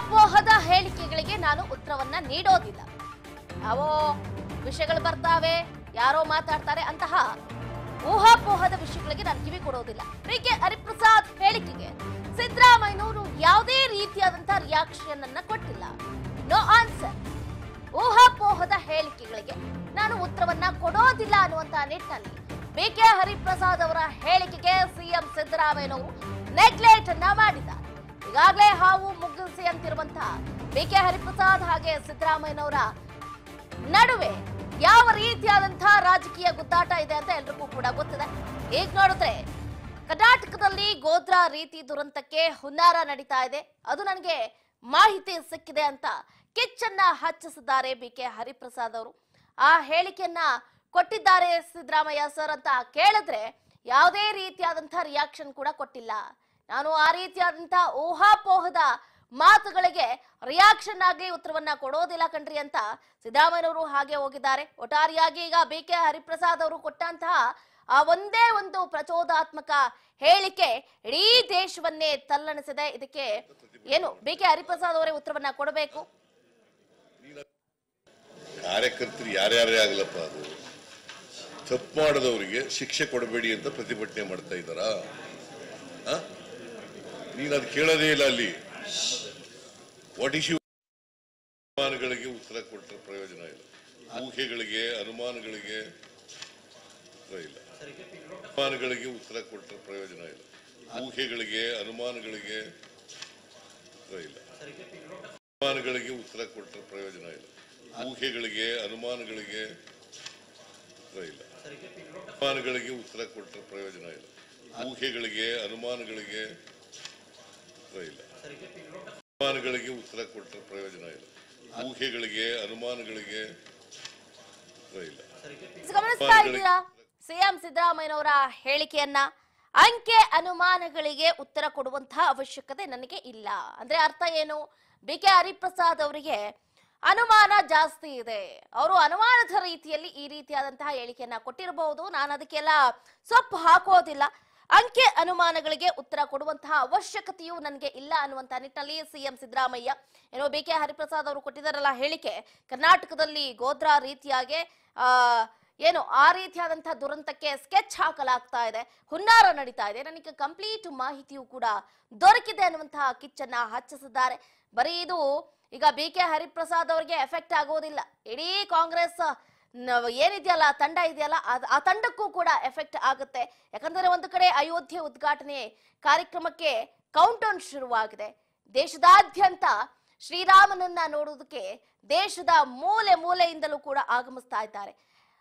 ಊಹಾಪೋಹದ ಹೇಳಿಕೆಗಳಿಗೆ ನಾನು ಉತ್ತರವನ್ನ ನೀಡೋದಿಲ್ಲ. ಅವೋ ವಿಷಯಗಳು ಬರ್ತಾವೆ, ಯಾರೋ ಮಾತಾಡ್ತಾರೆ, ಅಂತಹ ಊಹಾಪೋಹದ ವಿಷಯಗಳಿಗೆ ನಾನು ಕಿವಿ ಕೊಡೋದಿಲ್ಲ. ಕೆ ಹರಿಪ್ರಸಾದ್ ಹೇಳಿಕೆಗೆ ಸಿದ್ದರಾಮಯ್ಯನವರು ಯಾವುದೇ ರೀತಿಯಾದಂತಹ ರಿಯಾಕ್ಷನ್ ಅನ್ನ ಕೊಟ್ಟಿಲ್ಲ. No answer. ಊಹಾಪೋಹದ ಹೇಳಿಕೆಗಳಿಗೆ ನಾನು ಉತ್ತರವನ್ನ ಕೊಡೋದಿಲ್ಲ ಅನ್ನುವಂತಹ ನಿಟ್ಟಿನಲ್ಲಿ ಕೆ ಹರಿಪ್ರಸಾದ್ ಅವರ ಹೇಳಿಕೆಗೆ ಸಿಎಂ ಸಿದ್ದರಾಮಯ್ಯನವರು ನೆಗ್ಲೆಕ್ಟ್ ಅನ್ನ ಮಾಡಿದ್ದಾರೆ. ಈಗಾಗಲೇ ಹಾವು ಮುಗಿಸಿ ಅಂತಿರುವಂತಹ ಕೆ ಹರಿಪ್ರಸಾದ್ ಹಾಗೆ ಸಿದ್ದರಾಮಯ್ಯನವರ ನಡುವೆ ಯಾವ ರೀತಿಯಾದಂತಹ ರಾಜಕೀಯ ಗುದ್ದಾಟ ಇದೆ ಅಂತ ಎಲ್ರಿಗೂ ಕೂಡ ಗೊತ್ತಿದೆ. ಈಗ ನೋಡಿದ್ರೆ ಕರ್ನಾಟಕದಲ್ಲಿ ಗೋದ್ರಾ ರೀತಿ ದುರಂತಕ್ಕೆ ಹುನ್ನಾರ ನಡೀತಾ ಇದೆ. ಅದು ನನಗೆ ಮಾಹಿತಿ ಸಿಕ್ಕಿದೆ ಅಂತ ಕಿಚ್ಚನ್ನ ಹಚ್ಚಿಸಿದ್ದಾರೆ ಕೆ ಹರಿಪ್ರಸಾದ್ ಅವರು. ಆ ಹೇಳಿಕೆಯನ್ನ ಕೊಟ್ಟಿದ್ದಾರೆ ಸಿದ್ದರಾಮಯ್ಯ ಸರ್ ಅಂತ ಕೇಳಿದ್ರೆ ಯಾವುದೇ ರೀತಿಯಾದಂತಹ ರಿಯಾಕ್ಷನ್ ಕೂಡ ಕೊಟ್ಟಿಲ್ಲ. ನಾನು ಆ ರೀತಿಯಾದಂತಹ ಊಹಾಪೋಹದ ಮಾತುಗಳಿಗೆ ರಿಯಾಕ್ಷನ್ ಆಗ್ಲಿ ಉತ್ತರವನ್ನ ಕೊಡೋದಿಲ್ಲ ಕಣ್ರಿ ಅಂತ ಸಿದ್ದರಾಮಯ್ಯನವರು ಹಾಗೆ ಹೋಗಿದ್ದಾರೆ. ಒಟ್ಟಾರೆಯಾಗಿ ಈಗ ಕೆ ಹರಿಪ್ರಸಾದ್ ಅವರು ಕೊಟ್ಟಂತಹ ಆ ಒಂದೇ ಒಂದು ಪ್ರಚೋದಾತ್ಮಕ ಹೇಳಿಕೆ ಇಡೀ ದೇಶವನ್ನೇ ತಲ್ಲಣಿಸಿದೆ. ಇದಕ್ಕೆ ಏನು ಕೆ ಹರಿಪ್ರಸಾದ್ ಅವರೇ ಉತ್ತರವನ್ನ ಕೊಡಬೇಕು. ಕಾರ್ಯಕರ್ತರು ಯಾರ್ಯಾರೇ ಆಗ್ಲಪ್ಪ, ಅದು ತಪ್ಪು ಮಾಡದವರಿಗೆ ಶಿಕ್ಷೆ ಕೊಡಬೇಡಿ ಅಂತ ಪ್ರತಿಭಟನೆ ಮಾಡ್ತಾ ಇದ್ದಾರಾ? ನೀನು ಅದು ಕೇಳೋದೇ ಇಲ್ಲ. ಅಲ್ಲಿ ವಾಟ್ ಇಶ್ಯೂ ಅನುಮಾನಗಳಿಗೆ ಉತ್ತರ ಕೊಟ್ಟರೆ ಪ್ರಯೋಜನ ಇಲ್ಲ. ಊಹೆಗಳಿಗೆ ಅನುಮಾನಗಳಿಗೆ ಇಲ್ಲ. ಅನುಮಾನಗಳಿಗೆ ಉತ್ತರ ಕೊಟ್ಟರೆ ಪ್ರಯೋಜನ ಇಲ್ಲ. ಊಹೆಗಳಿಗೆ ಅನುಮಾನಗಳಿಗೆ ಇಲ್ಲ. ಅನುಮಾನಗಳಿಗೆ ಉತ್ತರ ಕೊಟ್ಟರೆ ಪ್ರಯೋಜನ ಇಲ್ಲ. ಊಹೆಗಳಿಗೆ ಅನುಮಾನಗಳಿಗೆ ಇಲ್ಲ. ಅನುಮಾನಗಳಿಗೆ ಉತ್ತರ ಕೊಟ್ಟರೆ ಪ್ರಯೋಜನ ಇಲ್ಲ. ಊಹೆಗಳಿಗೆ ಅನುಮಾನಗಳಿಗೆ ಇಲ್ಲ. ಅನುಮಾನಗಳಿಗೆ ಉತ್ತರ ಕೊಟ್ಟರೆ ಪ್ರಯೋಜನ ಇಲ್ಲ. ಊಹೆಗಳಿಗೆ ಅನುಮಾನಗಳಿಗೆ ಇಲ್ಲ. ಗಮನಿಸ್ತಾ ಇದ್ದೀರಾ ಸಿಎಂ ಸಿದ್ದರಾಮಯ್ಯನವರ ಹೇಳಿಕೆಯನ್ನ? ಅಂಕೆ ಅನುಮಾನಗಳಿಗೆ ಉತ್ತರ ಕೊಡುವಂತಹ ಅವಶ್ಯಕತೆ ನನಗೆ ಇಲ್ಲ ಅಂದ್ರೆ ಅರ್ಥ ಏನು? ಕೆ ಹರಿಪ್ರಸಾದ್ ಅವರಿಗೆ ಅನುಮಾನ ಜಾಸ್ತಿ ಇದೆ. ಅವರು ಅನುಮಾನದ ರೀತಿಯಲ್ಲಿ ಈ ರೀತಿಯಾದಂತಹ ಹೇಳಿಕೆಯನ್ನ ಕೊಟ್ಟಿರಬಹುದು. ನಾನು ಅದಕ್ಕೆಲ್ಲ ಸೊಪ್ಪು ಹಾಕೋದಿಲ್ಲ. ಅಂಕೆ ಅನುಮಾನಗಳಿಗೆ ಉತ್ತರ ಕೊಡುವಂತಹ ಅವಶ್ಯಕತೆಯೂ ನನಗೆ ಇಲ್ಲ ಅನ್ನುವಂತಹ ನಿಟ್ಟಿನಲ್ಲಿ ಸಿಎಂ ಸಿದ್ದರಾಮಯ್ಯ ಏನೋ ಕೆ ಹರಿಪ್ರಸಾದ್ ಅವರು ಕೊಟ್ಟಿದ್ದಾರಲ್ಲ ಹೇಳಿಕೆ, ಕರ್ನಾಟಕದಲ್ಲಿ ಗೋದ್ರಾ ರೀತಿಯಾಗಿ ಏನು ಆ ರೀತಿಯಾದಂತಹ ದುರಂತಕ್ಕೆ ಸ್ಕೆಚ್ ಹಾಕಲಾಗ್ತಾ ಇದೆ, ಹುನ್ನಾರ ನಡೀತಾ ಇದೆ, ನನಗೆ ಕಂಪ್ಲೀಟ್ ಮಾಹಿತಿಯೂ ಕೂಡ ದೊರಕಿದೆ ಅನ್ನುವಂತಹ ಕಿಚ್ಚನ್ನ ಹಚ್ಚಿಸಿದ್ದಾರೆ. ಬರೀ ಇದು ಈಗ ಕೆ ಹರಿಪ್ರಸಾದ್ ಅವರಿಗೆ ಎಫೆಕ್ಟ್ ಆಗೋದಿಲ್ಲ, ಇಡೀ ಕಾಂಗ್ರೆಸ್ ಏನಿದೆಯಲ್ಲ ತಂಡ ಇದೆಯಲ್ಲ ಆ ತಂಡಕ್ಕೂ ಕೂಡ ಎಫೆಕ್ಟ್ ಆಗುತ್ತೆ. ಯಾಕಂದ್ರೆ ಒಂದು ಕಡೆ ಅಯೋಧ್ಯೆ ಉದ್ಘಾಟನೆ ಕಾರ್ಯಕ್ರಮಕ್ಕೆ ಕೌಂಟ್ ಡೌನ್ ಶುರುವಾಗಿದೆ. ದೇಶದಾದ್ಯಂತ ಶ್ರೀರಾಮನನ್ನ ನೋಡೋದಕ್ಕೆ ದೇಶದ ಮೂಲೆ ಮೂಲೆಯಿಂದಲೂ ಕೂಡ ಆಗಮಿಸ್ತಾ ಇದ್ದಾರೆ.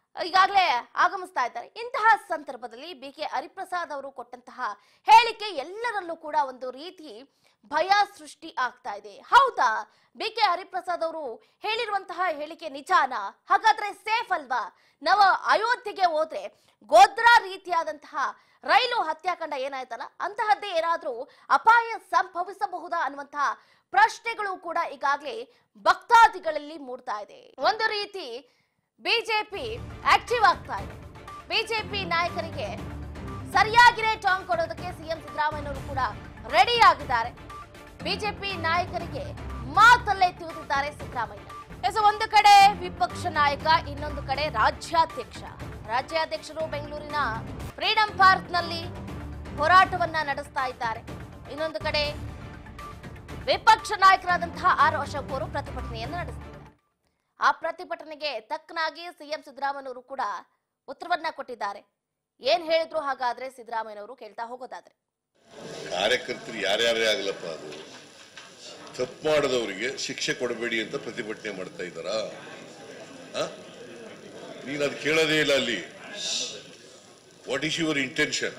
ಇಂತಹ ಸಂದರ್ಭದಲ್ಲಿ ಕೆ ಹರಿಪ್ರಸಾದ್ ಅವರು ಕೊಟ್ಟಂತಹ ಹೇಳಿಕೆ ಎಲ್ಲರಲ್ಲೂ ಕೂಡ ಒಂದು ರೀತಿ ಭಯ ಸೃಷ್ಟಿ ಆಗ್ತಾ ಇದೆ. ಹೌದಾ, ಕೆ ಹರಿಪ್ರಸಾದ್ ಅವರು ಹೇಳಿರುವಂತಹ ಹೇಳಿಕೆ ನಿಜಾನಾ? ಹಾಗಾದ್ರೆ ಸೇಫ್ ಅಲ್ವಾ? ನಾವು ಅಯೋಧ್ಯೆಗೆ ಹೋದ್ರೆ ಗೋದ್ರಾ ರೀತಿಯಾದಂತಹ ರೈಲು ಹತ್ಯಾಕಾಂಡ ಏನಾಯ್ತಲ್ಲ ಅಂತಹದ್ದೇ ಏನಾದ್ರೂ ಅಪಾಯ ಸಂಭವಿಸಬಹುದಾ ಅನ್ನುವಂತಹ ಪ್ರಶ್ನೆಗಳು ಕೂಡ ಈಗಾಗಲೇ ಭಕ್ತಾದಿಗಳಲ್ಲಿ ಮೂಡ್ತಾ ಇದೆ. ಒಂದು ರೀತಿ ಬಿಜೆಪಿ ಆಕ್ಟಿವ್ ಆಗ್ತಾ ಇದೆ. ಬಿಜೆಪಿ ನಾಯಕರಿಗೆ ಸರಿಯಾಗಿರೇ ಟಾಂಗ್ ಕೊಡೋದಕ್ಕೆ ಸಿಎಂ ಸಿದ್ದರಾಮಯ್ಯನವರು ಕೂಡ ರೆಡಿ ಆಗಿದ್ದಾರೆ. ಬಿಜೆಪಿ ನಾಯಕರಿಗೆ ಮಾತಲ್ಲೇ ತಿಳಿದಿದ್ದಾರೆ ಸಿದ್ದರಾಮಯ್ಯ. ಒಂದು ಕಡೆ ವಿಪಕ್ಷ ನಾಯಕ, ಇನ್ನೊಂದು ಕಡೆ ರಾಜ್ಯಾಧ್ಯಕ್ಷರು ಬೆಂಗಳೂರಿನ ಫ್ರೀಡಂ ಪಾರ್ಕ್ ನಲ್ಲಿ ಹೋರಾಟವನ್ನ ನಡೆಸ್ತಾ ಇದ್ದಾರೆ. ಇನ್ನೊಂದು ಕಡೆ ವಿಪಕ್ಷ ನಾಯಕರಾದಂತಹ ಅಶೋಕ್ ಅವರು ಪ್ರತಿಭಟನೆಯನ್ನು ನಡೆಸಿದ್ದಾರೆ. ಆ ಪ್ರತಿಭಟನೆಗೆ ತಕ್ಕನಾಗಿ ಸಿಎಂ ಸಿದ್ದರಾಮಯ್ಯನವರು ಕೂಡ ಉತ್ತರವನ್ನ ಕೊಟ್ಟಿದ್ದಾರೆ. ಏನ್ ಹೇಳಿದ್ರು ಹಾಗಾದ್ರೆ ಸಿದ್ದರಾಮಯ್ಯನವರು ಕೇಳ್ತಾ ಹೋಗೋದಾದ್ರೆ, ಕಾರ್ಯಕರ್ತರು ಯಾರ್ಯಾರೇ ಆಗ್ಲಪ್ಪ, ಅದು ತಪ್ಪು ಮಾಡದವರಿಗೆ ಶಿಕ್ಷೆ ಕೊಡಬೇಡಿ ಅಂತ ಪ್ರತಿಭಟನೆ ಮಾಡ್ತಾ ಇದ್ದಾರಾ? ನೀನು ಅದು ಕೇಳೋದೇ ಇಲ್ಲ. ಅಲ್ಲಿ ವಾಟ್ ಇಸ್ ಯುವರ್ ಇಂಟೆನ್ಷನ್?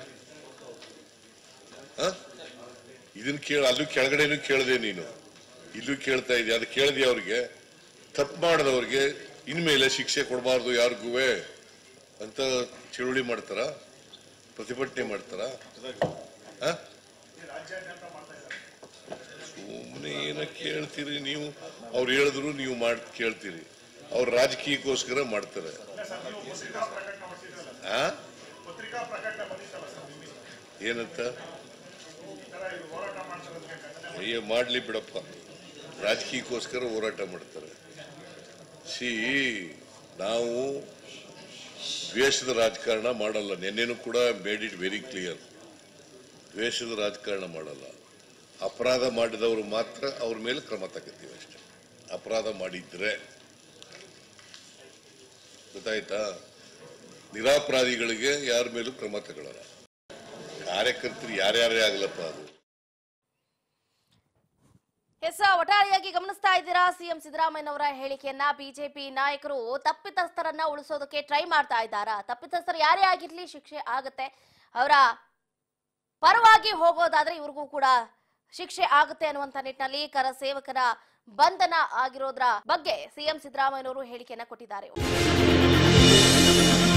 ಇದನ್ನ ಕೇಳ, ಅಲ್ಲೂ ಕೆಳಗಡೆನೂ ಕೇಳದೆ, ನೀನು ಇಲ್ಲೂ ಕೇಳ್ತಾ ಇದೆಯಾ? ಅದು ಕೇಳದೆ ಅವ್ರಿಗೆ ತಪ್ಪು ಮಾಡದವ್ರಿಗೆ ಇನ್ಮೇಲೆ ಶಿಕ್ಷೆ ಕೊಡಬಾರ್ದು ಯಾರಿಗೂ ಅಂತ ಚಳುವಳಿ ಮಾಡ್ತಾರ, ಪ್ರತಿಭಟನೆ ಮಾಡ್ತಾರ? ಸುಮ್ಮನೆ ಏನ ಕೇಳ್ತೀರಿ ನೀವು? ಅವ್ರು ಹೇಳಿದ್ರು ನೀವು ಕೇಳ್ತೀರಿ. ಅವ್ರು ರಾಜಕೀಯಕ್ಕೋಸ್ಕರ ಮಾಡ್ತಾರೆ. ಏನಂತ? ಮಾಡ್ಲಿ ಬಿಡಪ್ಪ, ರಾಜಕೀಯಕ್ಕೋಸ್ಕರ ಹೋರಾಟ ಮಾಡ್ತಾರೆ. ನಾವು ದ್ವೇಷದ ರಾಜಕಾರಣ ಮಾಡಲ್ಲ. ನಿನ್ನೆನೂ ಕೂಡ ಮೇಡ್ ಇಟ್ ವೆರಿ ಕ್ಲಿಯರ್. ದ್ವೇಷದ ರಾಜಕಾರಣ ಮಾಡಲ್ಲ. ಅಪರಾಧ ಮಾಡಿದವರು ಮಾತ್ರ ಅವ್ರ ಮೇಲೆ ಕ್ರಮ ತಗೋತೀವಿ ಅಷ್ಟೇ. ಅಪರಾಧ ಮಾಡಿದ್ರೆ ಗೊತ್ತಾಯ್ತಾ? ನಿರಪರಾಧಿಗಳಿಗೆ ಯಾರ ಮೇಲೂ ಕ್ರಮ ತಗೊಳ್ಳಲ್ಲ. ಕಾರ್ಯಕರ್ತರು ಯಾರ್ಯಾರೇ ಆಗ್ಲಪ್ಪ ಅದು. ಒಟ್ಟಾರೆಯಾಗಿ ಗಮನಿಸ್ತಾ ಇದ್ದೀರಾ ಸಿಎಂ ಸಿದ್ದರಾಮಯ್ಯನವರ ಹೇಳಿಕೆಯನ್ನ. ಬಿಜೆಪಿ ನಾಯಕರು ತಪ್ಪಿತಸ್ಥರನ್ನ ಉಳಿಸೋದಕ್ಕೆ ಟ್ರೈ ಮಾಡ್ತಾ ಇದ್ದಾರಾ? ತಪ್ಪಿತಸ್ಥರು ಯಾರೇ ಆಗಿರ್ಲಿ ಶಿಕ್ಷೆ ಆಗತ್ತೆ. ಅವರ ಪರವಾಗಿ ಹೋಗೋದಾದ್ರೆ ಇವ್ರಿಗೂ ಕೂಡ ಶಿಕ್ಷೆ ಆಗುತ್ತೆ ಅನ್ನುವಂತ ನಿಟ್ಟಿನಲ್ಲಿ ಕರ ಸೇವಕರ ಬಂಧನ ಆಗಿರೋದ್ರ ಬಗ್ಗೆ ಸಿಎಂ ಸಿದ್ದರಾಮಯ್ಯನವರು ಹೇಳಿಕೆಯನ್ನ ಕೊಟ್ಟಿದ್ದಾರೆ.